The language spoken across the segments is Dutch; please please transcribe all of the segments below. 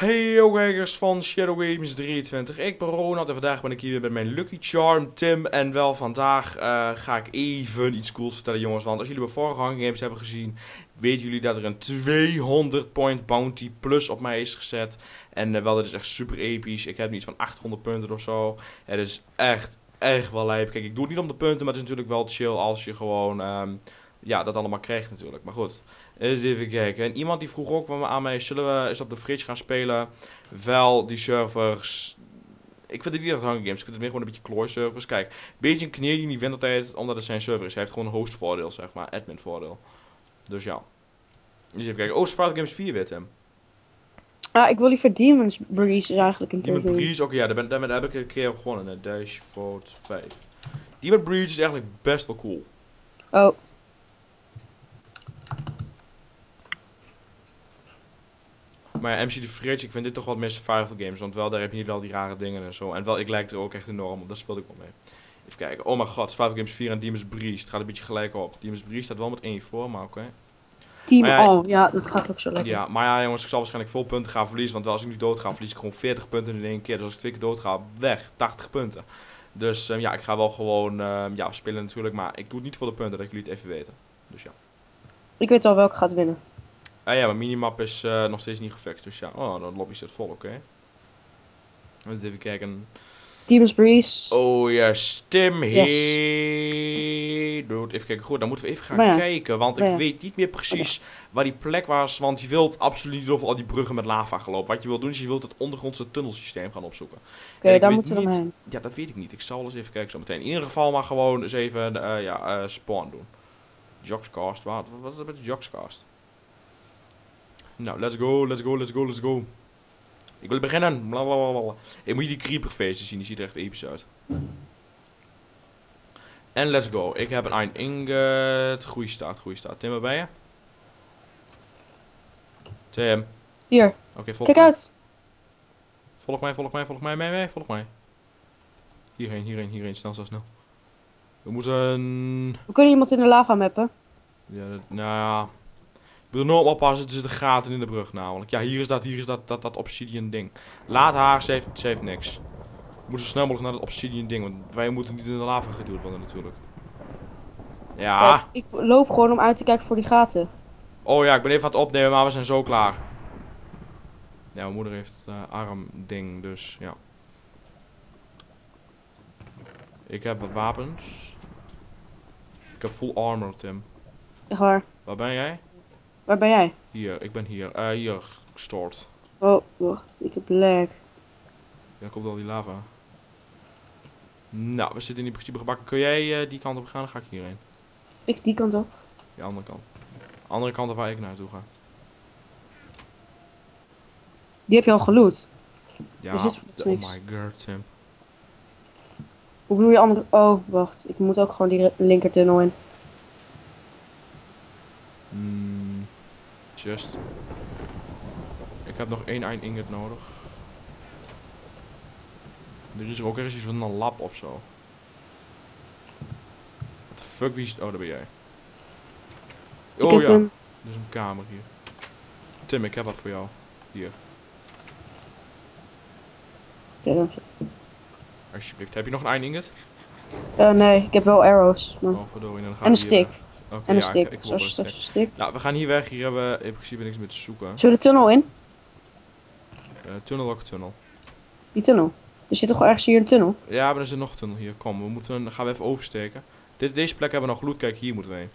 Hey yo kijkers van Shadow Games 23, ik ben Ronald en vandaag ben ik hier met mijn Lucky Charm, Tim. En wel vandaag ga ik even iets cools vertellen jongens, want als jullie mijn vorige Hunger Games hebben gezien, weten jullie dat er een 200 point bounty plus op mij is gezet. En wel, dit is echt super episch, ik heb nu iets van 800 punten of zo. Het is echt wel lijp. Kijk, ik doe het niet om de punten, maar het is natuurlijk wel chill als je gewoon ja, dat allemaal krijgt natuurlijk. Maar goed, eens even kijken. En iemand die vroeg ook aan mij, zullen we eens op de fridge gaan spelen? Wel, die servers... Ik vind het niet echt Hunger Games, ik vind het meer gewoon een beetje klooi servers. Kijk, een beetje een kneer in die wintertijd, omdat het zijn server is. Hij heeft gewoon een host voordeel, zeg maar, admin voordeel. Dus ja. Dus even kijken. Oh, Survival Games 4 weer, Tim. Ah, ik wil liever Demon's Breeze eigenlijk een keer Demon doen. Breeze, oké, ja, daar heb ik een keer gewonnen. Dash Vote 5. Demon Breeze is eigenlijk best wel cool. Oh, Maar ja, MC de Fridge, ik vind dit toch wat meer survival games. Want wel, daar heb je niet al die rare dingen en zo. En wel, ik lijk er ook echt enorm op. Daar speelde ik wel mee. Even kijken. Oh mijn god, Survival Games 4 en Demon's Breeze. Het gaat een beetje gelijk op. Demon's Breeze staat wel met 1 voor, maar oké. Team Maar ja, Oh, ja, dat gaat ook zo lekker. Ja, maar ja jongens, ik zal waarschijnlijk veel punten gaan verliezen. Want als ik nu dood ga, verlies ik gewoon 40 punten in één keer. Dus als ik 2 keer dood ga, weg. 80 punten. Dus ja, ik ga wel gewoon ja, spelen natuurlijk. Maar ik doe het niet voor de punten, dat jullie het even weten. Dus ja. Ik weet al welke gaat winnen. Ja, mijn minimap is nog steeds niet gefixt. Dus ja, oh, de lobby zit vol, oké. Even kijken. Demon's Breeze. Oh ja, Tim. Yes. Hey. Dood. Even kijken. Goed, dan moeten we even gaan Maar ja. kijken. Want Maar ik ja. weet niet meer precies waar die plek was. Want je wilt absoluut niet over al die bruggen met lava gelopen. Wat je wilt doen is je wilt het ondergrondse tunnelsysteem gaan opzoeken. Oké, En ik daar weet moeten we dan niet- heen. Ja, dat weet ik niet. Ik zal eens even kijken zo meteen. In ieder geval maar gewoon eens even ja, spawn doen. Jogscast. Wat is dat met de Jogscast? Nou, let's go, let's go, let's go, let's go. Ik wil beginnen. Blablabla. Ik moet je die creeperfaces zien, die ziet er echt episch uit. En let's go. Ik heb een ingot. Goeie staat, goeie staat. Tim, waar ben je? Tim. Hier, Oké, volg kijk mij. uit. Volg mij, volg mij, volg mij, mee, volg mij. Hierheen, hierheen, hierheen. Snel, snel, snel. We moeten... We kunnen iemand in de lava mappen. Ja, nou ja... Ik moet er nog op oppassen, er zitten gaten in de brug namelijk. Ja, hier is dat obsidian ding. Laat haar, ze heeft niks. We moeten zo snel mogelijk naar dat obsidian ding, want wij moeten niet in de lava geduwd worden natuurlijk. Ja. Kijk, ik loop gewoon om uit te kijken voor die gaten. Oh ja, ik ben even aan het opnemen, maar we zijn zo klaar. Ja, mijn moeder heeft arm ding, dus ja. Ik heb wat wapens. Ik heb full armor, Tim. Echt waar. Waar ben jij? Waar ben jij? Hier, ik ben hier. Hier, gestoord. Oh, wacht. Ik heb lag. Ja, komt al die lava. Nou, we zitten in principe gebakken. Kun jij die kant op gaan? Dan ga ik hierheen. Ik die kant op. Die andere kant. Andere kant waar ik naartoe ga. Die heb je al geloot. Ja, Er zit volgens oh niks. my god, Tim. Hoe bedoel je andere... Oh, wacht. Ik moet ook gewoon die linkertunnel in. Just. Ik heb nog 1 iron ingot nodig. Er is er ook ergens iets van een lab of zo. What the fuck, wie is het? Oh, daar ben jij. Ik Oh heb ja, een... er is een kamer hier. Tim, ik heb wat voor jou. Hier, Ja, alsjeblieft. Heb je nog een iron ingot? nee, ik heb wel arrows. Maar... Oh, verdorie. Dan gaan En een we hier, stick. oké, En een ja, stick. ik wil Zoals wel een een stick. stick. Nou, we gaan hier weg. Hier hebben we in principe niks meer te zoeken. Zullen we de tunnel in? Tunnel, welke tunnel? Die tunnel. Er zit toch ergens hier een tunnel? Ja, maar er zit nog een tunnel hier. Kom, dan gaan we even oversteken. Deze plek hebben we nog loot. Kijk, hier moeten we heen.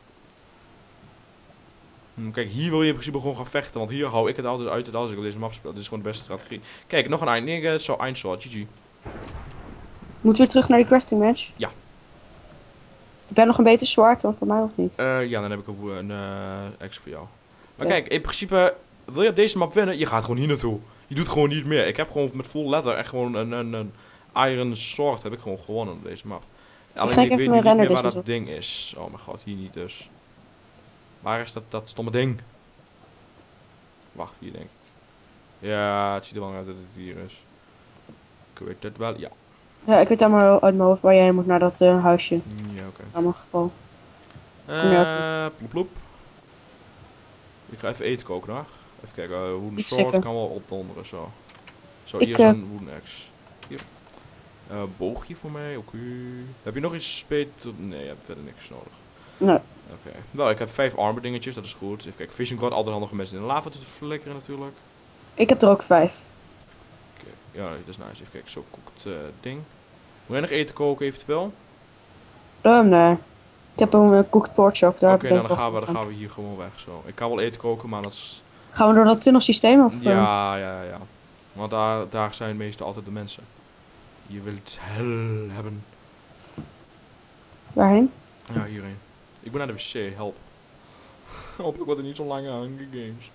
Kijk, hier wil je in principe gewoon gaan vechten. Want hier hou ik het altijd uit als ik op deze map speel. Dit is gewoon de beste strategie. Kijk, nog een iron ingot. Zo, een sword. GG. Moeten we weer terug naar die questing match? Ja. Heb jij nog een beter zwaard dan voor mij of niet? Ja, dan heb ik een ex voor jou. Maar Ja. kijk, in principe wil je op deze map winnen. Je gaat gewoon hier naartoe. Je doet gewoon niet meer. Ik heb gewoon met full leather echt gewoon een iron sword heb ik gewoon gewonnen op deze map. Alleen ga ik ik weet even niet mijn meer render waar dat distance ding is. Oh mijn god, hier niet dus. Waar is dat stomme ding? Wacht, hier denk ik. Ja, het ziet er wel uit dat het hier is. Ik weet het wel, ja. Ja, ik weet allemaal uit mijn hoofd waar jij moet naar dat huisje. Ja, oké. In allemaal geval. je Ploep ploep. Ik ga even eten koken, hoor. Even kijken, wooden Iets sword zeker. kan wel opdonderen, zo. Zo, Ik, hier is een wooden axe. Hier. Boogje voor mij, oké. Heb je nog iets beter? Nee, je hebt verder niks nodig. Nee. Oké. Wel, ik heb 5 armor dingetjes, dat is goed. Even kijken, fishing rod, altijd handig om mensen in de lava te flikkeren natuurlijk. Ik heb er ook 5. Oké, ja, dat is nice. Even kijken, zo kookt ding. Moet jij nog eten koken eventueel? Nee. Ik heb een cooked pork chop. Daar Oké, ben nou ik dan wel goed aan. gaan we hier gewoon weg zo. Ik kan wel eten koken, maar dat is... Gaan we door dat tunnelsysteem of? Ja. Want daar zijn meestal altijd de mensen. Je wilt hel hebben. Waarheen? Ja, hierheen. Ik ben naar de wc, help. Hopelijk wordt het niet zo lang aan Hunger Games.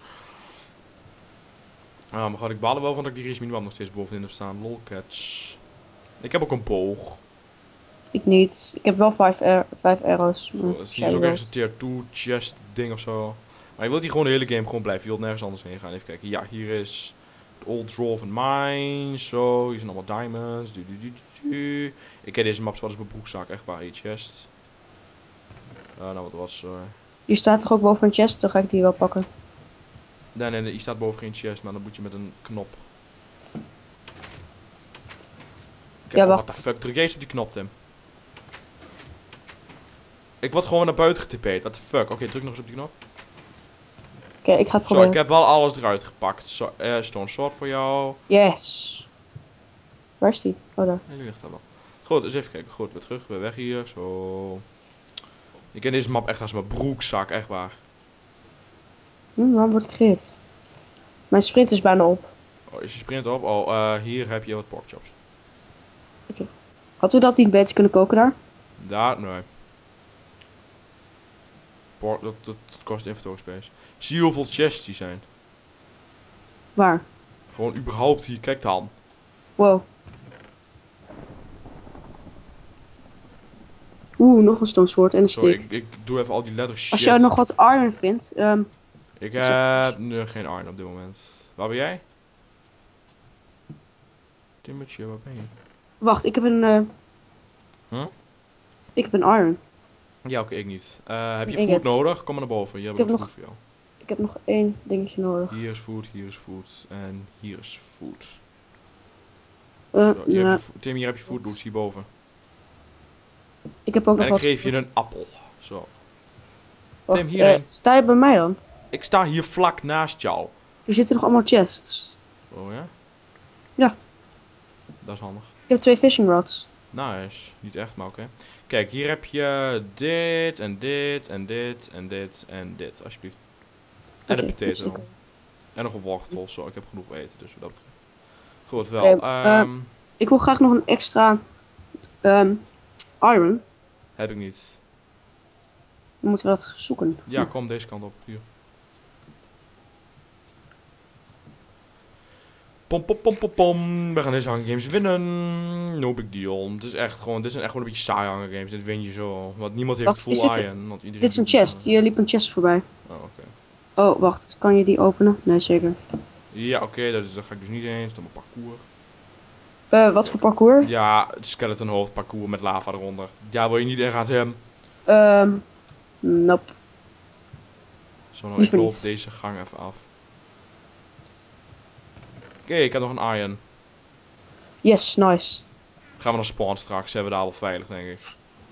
Maar god, ik baal er wel van dat ik die Reach Minimum nog steeds bovenin heb staan. Lolcats. Ik heb ook een boog. Ik niet. Ik heb wel 5 arrows. Zo, dus hier is ook ergens een tier 2 chest ding of zo. Maar je wilt hier gewoon de hele game gewoon blijven. Je wilt nergens anders heen gaan. Even kijken. Ja, hier is de Old Dwarven Mine. Zo, hier zijn allemaal diamonds. Ik ken deze maps wel eens mijn broekzak. Echt waar, een chest. Nou, wat was Hier staat toch ook boven een chest? Dan ga ik die wel pakken. Nee, hier staat boven geen chest, maar dan moet je met een knop. Ja, wacht. What the fuck, druk eens op die knop, Tim. Ik word gewoon naar buiten getipeerd, what the fuck. Oké, druk nog eens op die knop. Oké, ik ga het Zo, proberen. ik heb wel alles eruit gepakt. Stone sword voor jou. Yes. Waar is die? Oh, daar. Nee, die ligt daar wel. Goed, eens even kijken. Goed, weer terug, weer weg hier. Zo. Ik ken deze map echt als mijn broekzak, echt waar. Waarom word ik gehit? Mijn sprint is bijna op. Oh, is je sprint op? Oh, hier heb je wat porkchops. Hadden we dat niet beter kunnen koken daar? Daar, nee. Dat kost inventory space. Zie je hoeveel chests die zijn? Waar? Gewoon überhaupt hier, kijk dan. Wow. Nog een stone sword en een Zo, stick. ik doe even al die letter shit. Als jij nog wat iron vindt, Ik heb nu geen iron op dit moment. Waar ben jij? Timmertje, waar ben je? wacht, ik heb een... Huh? Ik heb een iron. Ja, oké, ik niet. Heb je Een food ingot. nodig? Kom maar naar boven. Hier heb ik heb nog food voor jou. Ik heb nog 1 dingetje nodig. Hier is food en hier is food. Eh, Zo, hier nee. heb je Tim, hier heb je food loot hierboven. Ik heb ook nog En ik wat... geef je een appel. Zo. Wacht, Tim, hierheen. sta je bij mij dan? Ik sta hier vlak naast jou. Er zitten nog allemaal chests. Oh ja? Ja. Dat is handig. Ik heb 2 fishing rods. Nice. Niet echt, maar oké. Kijk, hier heb je dit en dit en dit en dit en dit. Alsjeblieft. En Oké, een dat is potato. oké. En nog een wortel. Zo, ik heb genoeg eten, dus wat dat betreft. Goed, wel. Oké, Ik wil graag nog een extra iron. Heb ik niet. Dan moeten we dat zoeken. Ja, kom deze kant op. Hier. Pom pom pom pom pom. We gaan deze Hunger Games winnen. No big deal. Het is echt gewoon, dit zijn echt gewoon een beetje saai Hunger Games. Dit win je zo. Want niemand heeft Wacht, is full dit- iron. Want iedereen Dit is een doet, chest. Je liep een chest voorbij. Oh, oké. Oh, wacht. Kan je die openen? Nee, zeker. Ja, oké, daar ga ik dus niet eens. Dan mijn parcours. Wat voor parcours? Ja, het skeleton hoofd parcours met lava eronder. Ja, wil je niet in gaan, Tim? Nope. Zo, nou, ik Liever loop niet. deze gang even af. Oké, ik heb nog een iron. Yes, nice. Gaan we naar spawn straks, hebben we daar wel veilig, denk ik.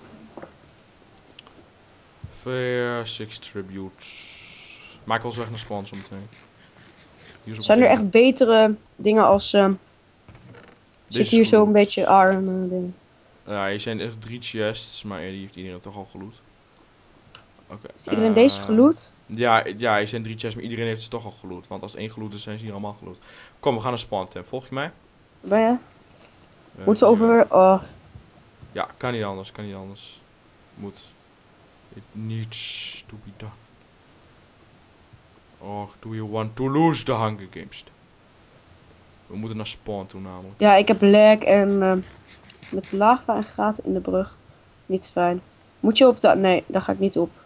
Fair, 6 tributes. Maak wel eens weg naar spawn zometeen. Hier is op Zijn er het echt betere dingen als... Deze zit is hier zo goed. een beetje iron ding. Ja, hier zijn echt 3 chests, maar die heeft iedereen toch al geloot. Oké. Is iedereen deze geloot? Ja, hier zijn 3 chests, maar iedereen heeft ze toch al geloot. Want als 1 geloot is, zijn ze hier allemaal geloot. Kom, we gaan naar spawn, Tim. Volg je mij? Ben je? Moeten we over... Oh, Ja, kan niet anders, kan niet anders. Moet. It needs to be done. Or do you want to lose the Hunger Games? We moeten naar spawn toe namelijk. ja, ik heb lag en... met lava en gaten in de brug. Niet fijn. Moet je op de... Nee, daar ga ik niet op.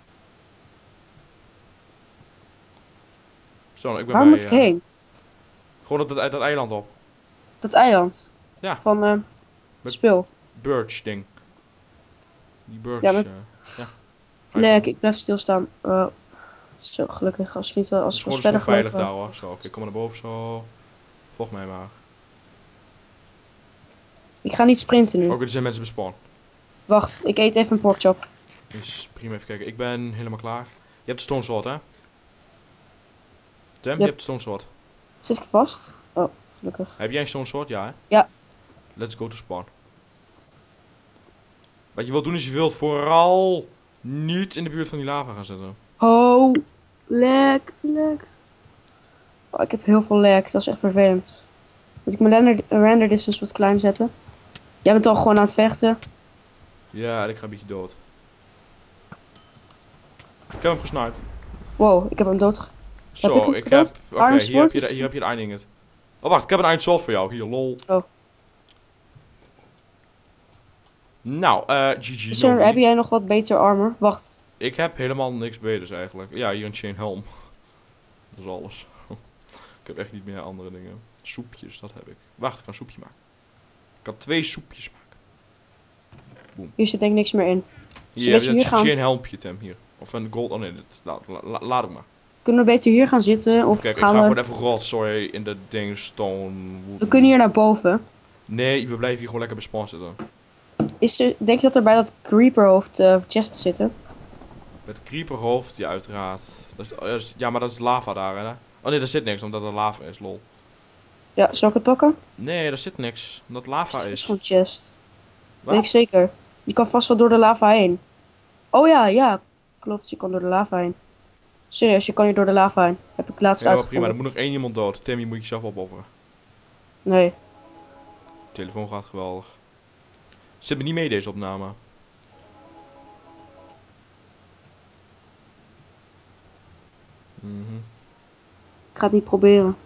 Zo, ik ben Waar bij, moet ik heen? Gewoon dat eiland op. Dat eiland. Ja. Van Met- speel. Birch ding. Die birch. Ja, met- ja. Ga je Lag, gang. ik blijf stilstaan. Zo, gelukkig. Als je niet Het als is we gewoon verder zo veilig gelopen. daar hoor. Zo, oké, kom maar naar boven zo. Volg mij maar. Ik ga niet sprinten nu. Oké, er zijn mensen bespannen. Wacht, ik eet even een porkchop. Is prima, even kijken. Ik ben helemaal klaar. Je hebt de stone sword, hè? Tim, Yep. je hebt de stone sword. Zit ik vast? Oh, gelukkig. Heb jij een stone sword? Ja, hè? Ja. Let's go to spawn. Wat je wilt doen is je wilt vooral niet in de buurt van die lava gaan zitten. Oh, lek. Oh, ik heb heel veel lek, dat is echt vervelend. Moet ik mijn render distance wat klein zetten? Jij bent al gewoon aan het vechten. Ja, en ik ga een beetje dood. Ik heb hem gesniped. Wow, ik heb hem dood. Zo, hem ik gedood? heb... Oké, Iron hier, sword? hier heb je de iron ingot. Oh, wacht, ik heb een iron sword voor jou. Hier, lol. Oh. Nou, GG. Sir, nobody. heb jij nog wat beter armor? Wacht. Ik heb helemaal niks beters eigenlijk. Ja, hier een chain helm. Dat is alles. Ik heb echt niet meer andere dingen. Soepjes, dat heb ik. Wacht, ik kan een soepje maken. Ik kan 2 soepjes maken. Hier zit denk ik niks meer in. Hier we heb je hier een gaan? chain helmpje, Tim. Hier. Of een gold... Oh nee, laat hem maar. Kunnen we beter hier gaan zitten? Of Kijk, ik ga gaan gewoon we... even rotzooi in de ding stone. We kunnen hier naar boven. Nee, we blijven hier gewoon lekker bij spawn zitten. Denk je dat er bij dat creeperhoofd chests zitten? Met creeperhoofd, ja uiteraard. Ja, maar dat is lava daar, hè? Oh nee, daar zit niks, omdat er lava is, lol. Ja, zal ik het pakken? Nee, daar zit niks, omdat lava Het is is. gewoon chest. Wat? Weet ik zeker. Je kan vast wel door de lava heen. Oh ja. Klopt, je kan door de lava heen. Serieus, je kan hier door de lava heen. Heb ik laatst Ja, maar prima, uitgevonden. er moet nog 1 iemand dood. Tim, je moet jezelf opofferen. Nee. De telefoon gaat geweldig. Zit me niet mee deze opname. Mhm. Ik ga het niet proberen.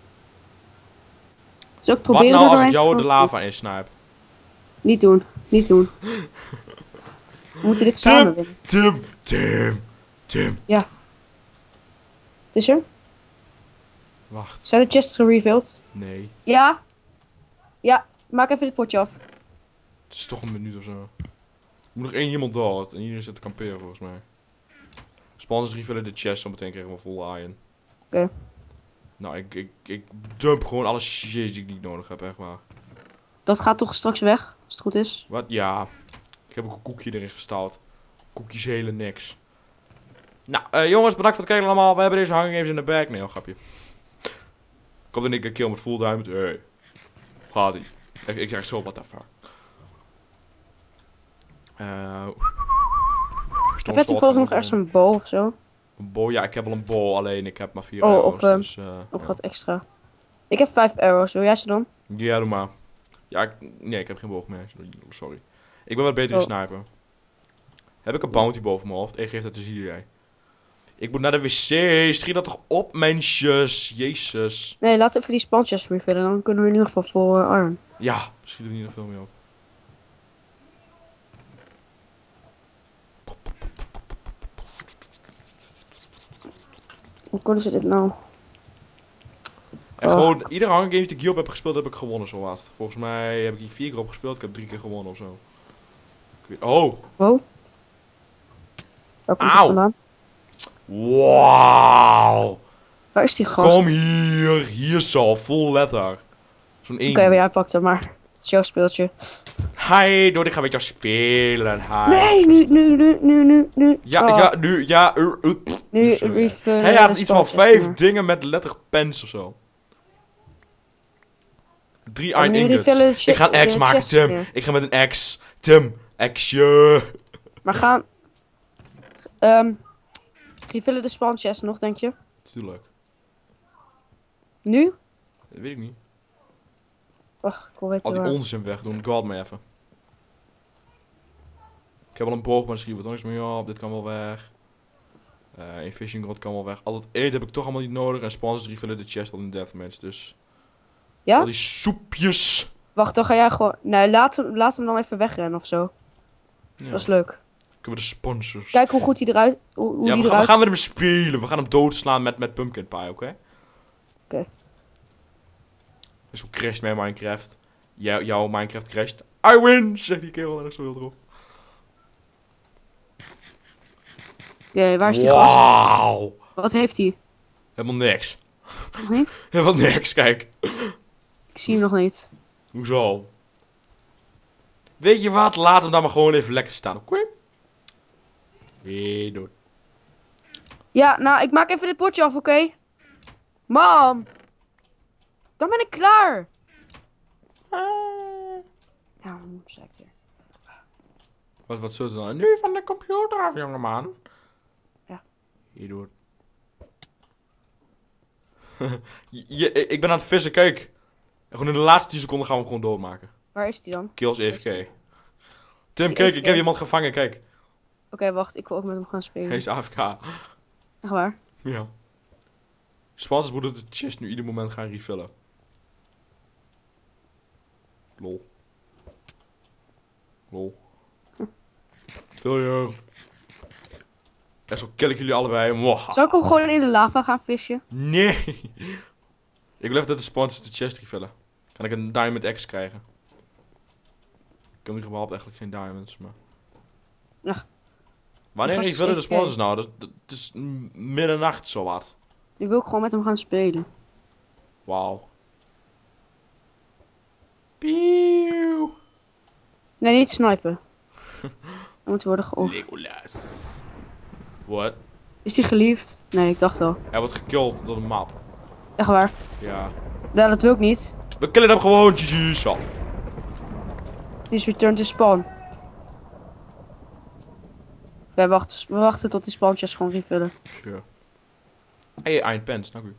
Zal ik het Wat proberen nou door als ik doorheen te jou de komen? lava insnijp? Niet doen. Niet doen. We moeten dit samen winnen. Tim. Het is er? Wacht, Zijn de chests gerefilled? nee. Ja. Ja, maak even dit potje af. Het is toch een minuut of zo. Er moet nog 1 iemand dood en iedereen zit te kamperen volgens mij. Spanners refillen de chest, zo meteen krijgen we full iron. Oké. Nou, ik dump gewoon alle shit die ik niet nodig heb, echt waar. Dat gaat toch straks weg, als het goed is. Wat? Ja. Ik heb ook een koekje erin gestouwd. Koekjes hele niks. Nou, jongens, bedankt voor het kijken allemaal. We hebben deze Hunger Games in de bag. Nee, een grapje. Komt er een kill met full diamond. Hey. Gaat ie. Ik krijg zo wat daarvan. Heb jij toevallig nog ergens een bow of zo? Een bow? Ja, ik heb wel een bow, alleen ik heb maar 4 Oh, arrows. of, Dus, Of ja. wat extra. Ik heb 5 arrows, wil jij ze dan? Ja, doe maar. Ja, nee, ik heb geen boog meer. Sorry. Ik ben wat beter in sniper. Heb ik een bounty boven mijn hoofd? Geef dat eens hier, jij. Ik moet naar de wc. Schiet dat toch op, mensjes. Jezus. Nee, laat even die spanchest refillen, dan kunnen we in ieder geval vol iron. Ja, schiet er niet nog veel meer op. Hoe kunnen ze dit nou? En Oh. gewoon, iedere Hunger Games die ik hierop heb gespeeld, heb ik gewonnen zowat. Volgens mij heb ik hier 4 keer op gespeeld. Ik heb 3 keer gewonnen of zo. Oh. Wow. Waar komt het Auw. vandaan? Wauw. Waar is die gast? Kom hier. Hier zo, full letter. Zo'n 1. Oké, jij pakt hem maar. Het is jouw speeltje. Hi, Dor, ik ga met jou spelen. Hi. Nee, nu. Ja, Oh, ja, nu, ja. Nu Sorry. refillen. Hij de had iets van spanchest 5 maar. dingen met letter pens of zo. 3 En iron nu ingots. refillen de Ik ga een X de maken, chests Tim. weer. Ik ga met een X. Tim, Xje. Maar gaan... refillen de spanchest nog, denk je? Tuurlijk. Nu? Dat weet ik niet. Wacht, ik wil weten Al die waar. onzin wegdoen. Ik wacht me even. Ik heb al een boog, maar er schiet wat niks meer op. Dit kan wel weg. Een fishing rod kan wel weg. Al dat eten heb ik toch allemaal niet nodig. En sponsors refillen de chest al in deathmatch. Dus Ja? al die soepjes. Wacht, dan ga jij gewoon... Nee, laat hem dan even wegrennen of zo. Ja. Dat is leuk. Kunnen we de sponsors. Kijk hoe goed hij eruit... Hoe Ja, die we eruit gaan met ziet. hem spelen. We gaan hem doodslaan met pumpkin pie, oké? Oké. Dus hoe crasht mijn Minecraft? Jouw Minecraft crasht. I win! Zegt die kerel erg zo heel erop. Oké, waar is die gast? Wauw! Wat heeft hij? Helemaal niks. Nog niet? Helemaal niks, kijk. Ik zie hem nog niet. Hoezo? Weet je wat? Laat hem dan maar gewoon even lekker staan, oké? Hey, doei. Ja, nou, ik maak even dit potje af, oké? Mam! Dan ben ik klaar! Ja, zegt er. Wat zult er dan? Nu van de computer af, jongeman. Ja. Hier doe ik ben aan het vissen, kijk. En gewoon in de laatste 10 seconden gaan we hem gewoon doodmaken. Waar is die dan? Kills Waar is AFK. die? Tim, Is kijk, die ik heb AFK? iemand gevangen, kijk. Oké, wacht, ik wil ook met hem gaan spelen. Hij is AFK. Echt waar? Ja. Sponsors moeten de chest nu ieder moment gaan refillen. Lol. Lol. Failure. En zo kill ik jullie allebei. Mwah. Zal ik hem gewoon in de lava gaan vissen? Nee. Ik wil even dat de sponsors de chest refillen. Kan ik een diamond X krijgen? Ik heb nu überhaupt eigenlijk geen diamonds, maar... Ach. Wanneer Dat was refillen de AFK. sponsors nou? Dat is middernacht zowat. Nu wil ik gewoon met hem gaan spelen. Wauw. Pieuw. Nee, niet snipen. Hij moet worden geofferd. Legolas. What? Is hij geliefd? Nee, ik dacht al. Hij wordt gekilld door de map. Echt waar? Ja. Ja, dat wil ik niet. We killen hem gewoon. GG, zo. Die is return to spawn. We wachten tot die spawnchest gewoon refillen. Sure. Hey, Iron Pants, dank u.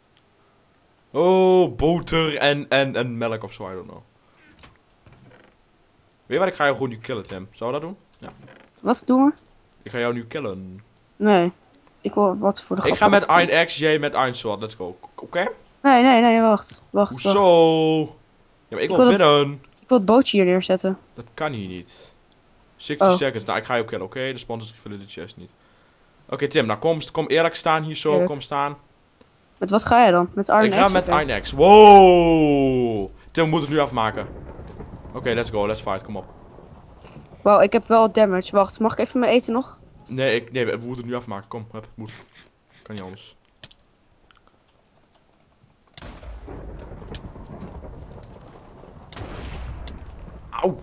Oh, boter en melk of zo, I don't know. Weet je wat, ik ga jou gewoon nu killen, Tim. Zou we dat doen? Ja. Wat doen we? Ik ga jou nu killen. Nee. Ik wil wat voor de grap. Ik ga met Iron Axe, jij met Iron Sword. Let's go. Oké? Nee, wacht. Wacht. Hoezo? Ja, maar ik wil winnen. Ik wil het bootje hier neerzetten. Dat kan hier niet. 60 Oh. seconds. Nou, ik ga je ook killen, oké? De sponsors vullen de chest niet. Oké, Tim, nou kom eerlijk staan hier zo. Eerlijk. Kom staan. Met wat ga je dan? Met Iron Ik ga Axe? met Oké. Iron Axe. Wow! Tim, we moeten het nu afmaken. Oké, let's go. Let's fight. Kom op. Wow, ik heb wel damage. Wacht, mag ik even mijn eten nog? Nee, we moeten het nu afmaken. Kom, hup, moet. Kan niet anders. Auw.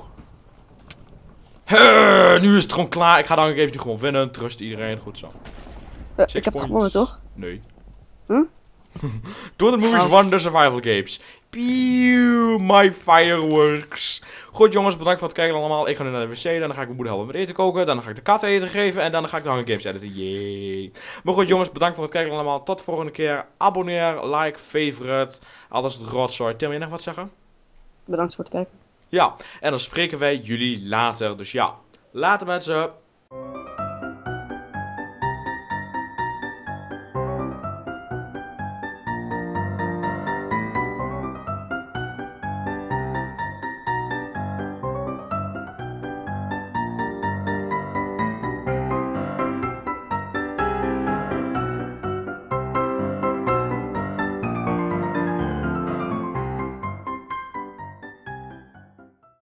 Nu is het gewoon klaar. Ik ga dan even gewoon winnen. Trust iedereen. Goed zo. Ik heb het gewonnen, toch? Nee. Huh? 200 movies, Oh. wonder survival games. Pew, my fireworks. Goed jongens, bedankt voor het kijken allemaal. Ik ga nu naar de wc, dan ga ik mijn moeder helpen met eten koken. Dan ga ik de katten eten geven en dan ga ik de Hunger Games editen. Yay. Maar goed jongens, bedankt voor het kijken allemaal. Tot de volgende keer. Abonneer, like, favorite. Alles het rotzooi. Tim, wil je nog wat zeggen? Bedankt voor het kijken. Ja, en dan spreken wij jullie later. Dus ja, later mensen.